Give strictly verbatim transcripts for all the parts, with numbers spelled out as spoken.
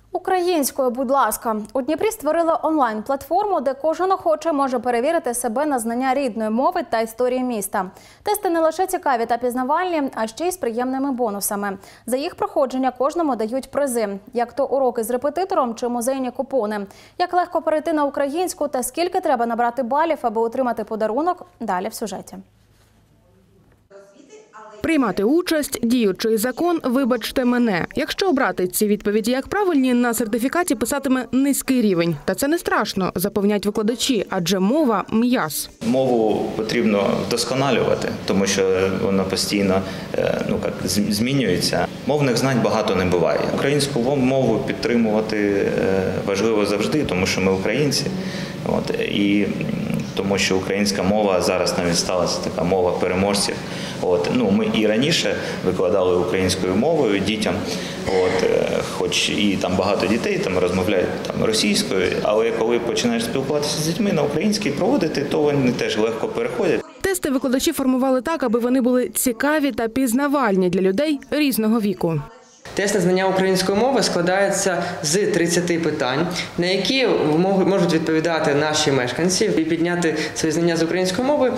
Українською, будь ласка. У Дніпрі створили онлайн-платформу, де кожен охочий може перевірити себе на знання рідної мови та історії міста. Тести не лише цікаві та пізнавальні, а ще й з приємними бонусами. За їх проходження кожному дають призи, як то уроки з репетитором чи музейні купони. Як легко перейти на українську та скільки треба набрати балів, аби отримати подарунок – далі в сюжеті. Приймати участь, діючий закон «Вибачте мене». Якщо обрати ці відповіді як правильні, на сертифікаті писатиме низький рівень. Та це не страшно, запевняють викладачі, адже мова – м'яз. Мову потрібно вдосконалювати, тому що вона постійно ну, як, змінюється. Мовних знань багато не буває. Українську мову підтримувати важливо завжди, тому що ми українці. От, і тому що українська мова зараз навіть сталася така мова переможців. От, ну, ми і раніше викладали українською мовою дітям, от, хоч і там багато дітей там розмовляють там, російською, але коли починаєш спілкуватися з дітьми на українській проводити, то вони теж легко переходять. Тести викладачі формували так, аби вони були цікаві та пізнавальні для людей різного віку. Тест на знання української мови складається з тридцяти питань, на які можуть відповідати наші мешканці, і підняти свої знання з української мови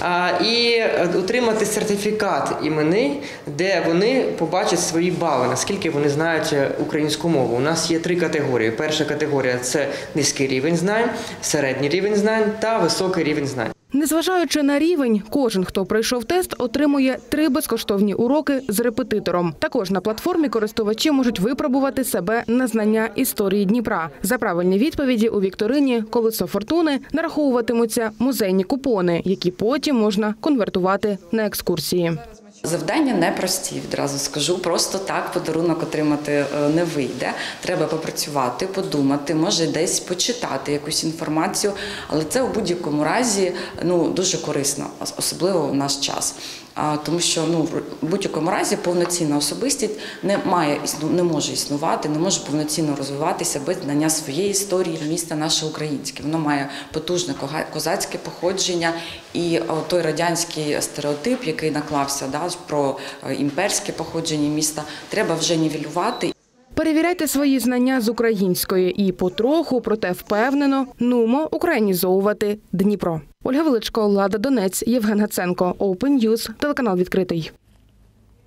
і отримати сертифікат іменний, де вони побачать свої бали, наскільки вони знають українську мову. У нас є три категорії. Перша категорія – це низький рівень знань, середній рівень знань та високий рівень знань. Незважаючи на рівень, кожен, хто пройшов тест, отримує три безкоштовні уроки з репетитором. Також на платформі користувачі можуть випробувати себе на знання історії Дніпра. За правильні відповіді у вікторині «Колесо фортуни» нараховуватимуться музейні купони, які потім можна конвертувати на екскурсії. Завдання непрості, відразу скажу. Просто так подарунок отримати не вийде. Треба попрацювати, подумати, може десь почитати якусь інформацію. Але це у будь-якому разі ну, дуже корисно, особливо в наш час. Тому що ну, в будь-якому разі повноцінна особистість не, має, не може існувати, не може повноцінно розвиватися без знання своєї історії, міста наше українське. Воно має потужне козацьке походження і той радянський стереотип, який наклався да, про імперське походження міста, треба вже нівелювати. Перевіряйте свої знання з української і потроху, проте впевнено, нумо українізовувати Дніпро. Ольга Величко, Лада Донець, Євген Гаценко, Open News, телеканал «Відкритий».